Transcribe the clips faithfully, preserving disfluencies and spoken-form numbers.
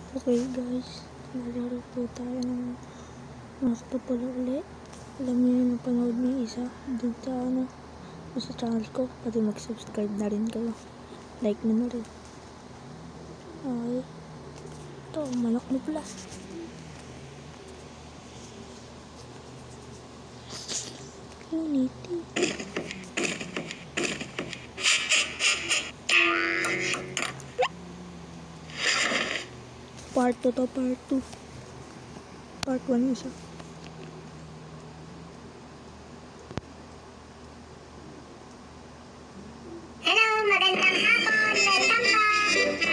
Okay guys, maglaro po tayo ng Manok na pula ulit. Alam niyo yun, napanood niyo yung isa dun sa ano, sa channel ko. Pati mag-subscribe na rin kayo. Like na na rin. Okay. Ito, manok na pula. Unity. Part two to part two. Part one isa. Hello, magandang hapon. Welcome back.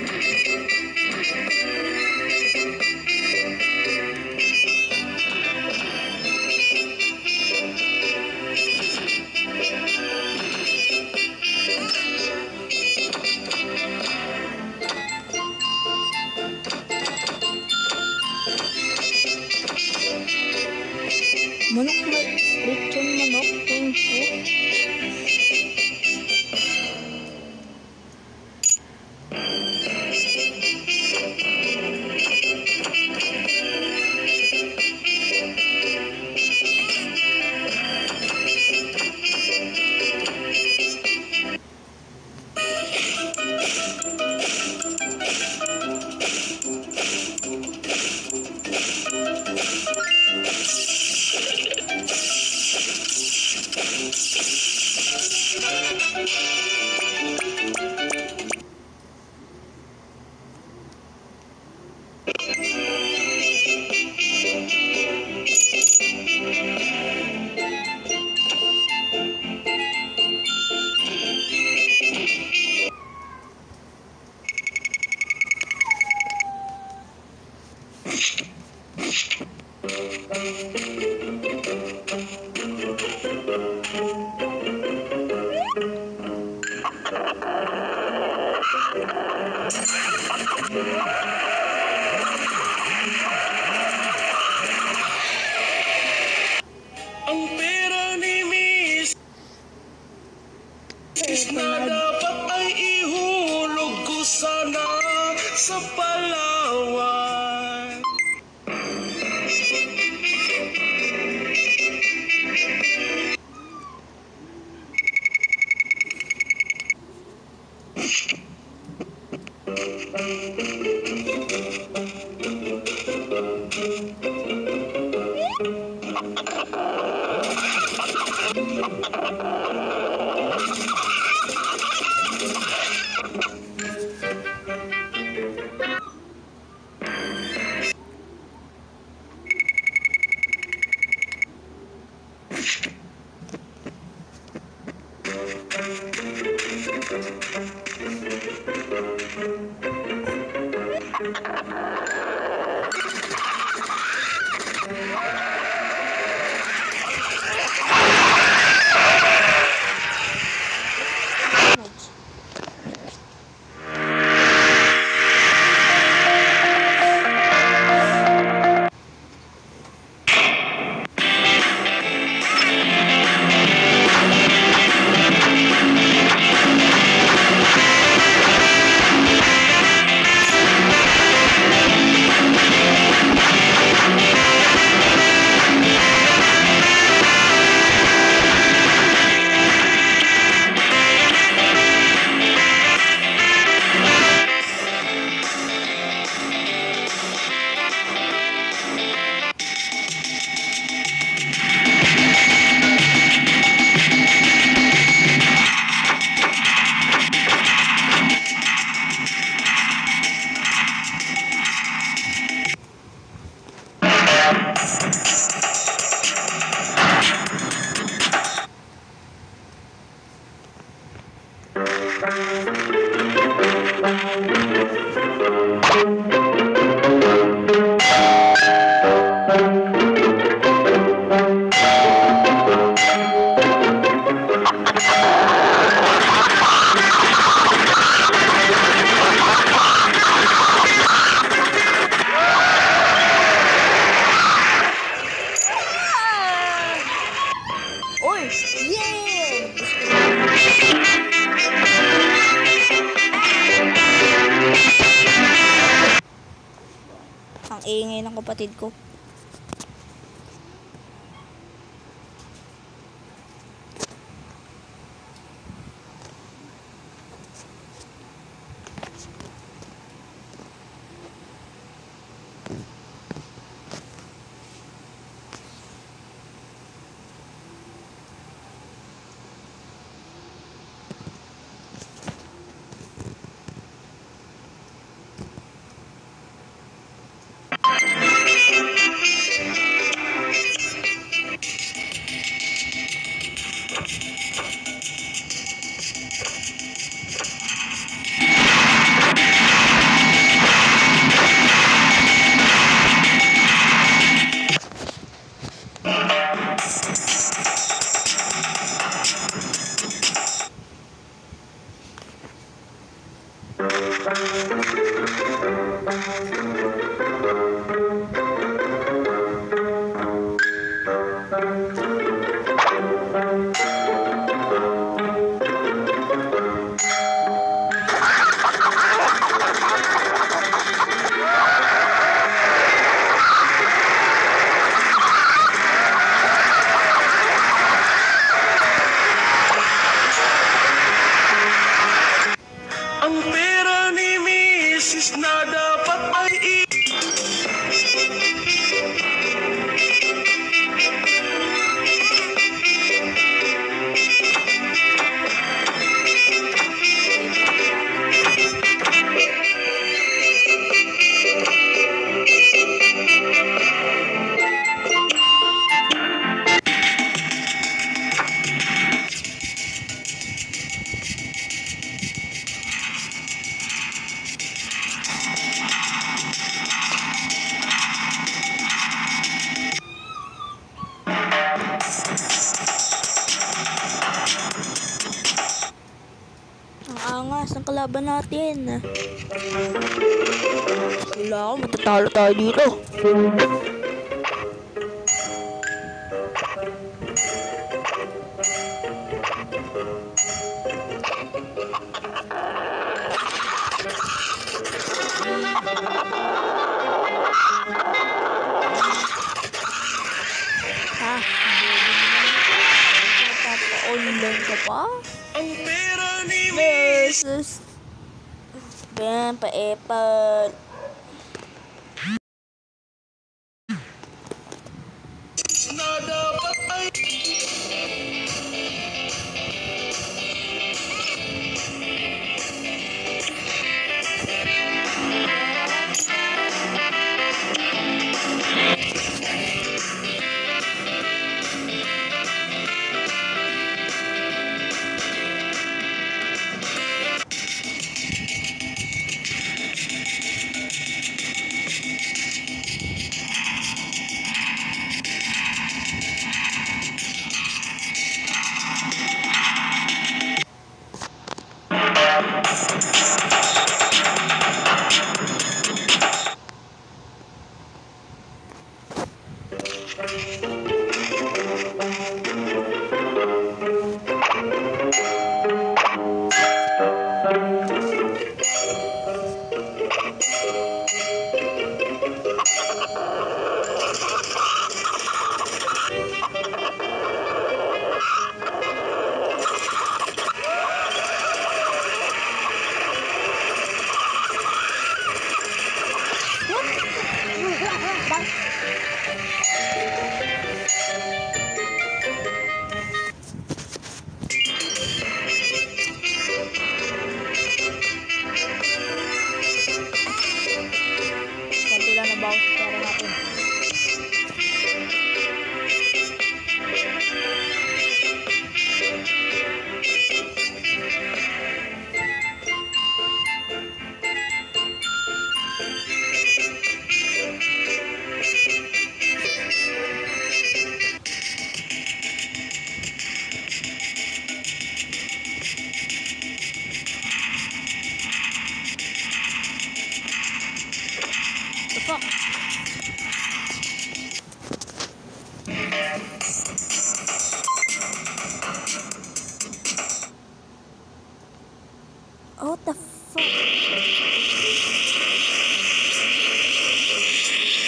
Manok na, lechon manok, tungso. Ang pera ni Miss na dapat ay ihulog ko sana sa Palawan. Oy! Yeah! Ang ingay ng kapatid ko. Ang pera ni misis na dapat ay i... Ang angas ng kalaban natin. Wala ako, matatalo tayo dito. Ha? Papa-online ka pa? Ang pera ni Versus Ben pa-epal. misis na dapat ay... Konti lang na bounce pera natin. The fuck? Oh, what the fuck?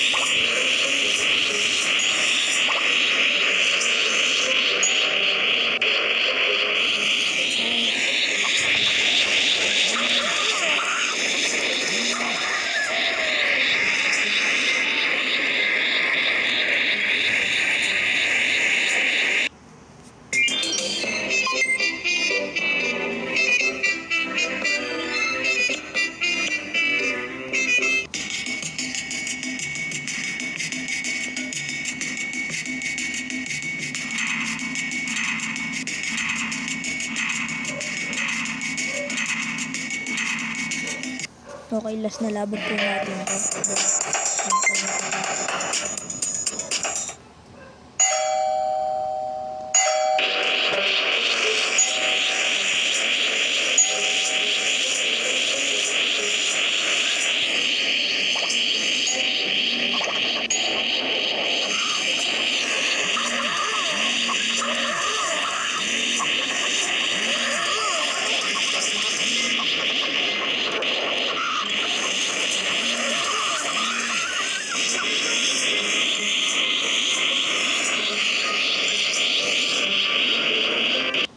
Okay, last na laban po natin to.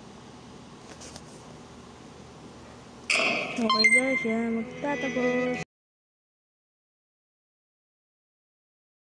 Okay guys, yan magtatapos.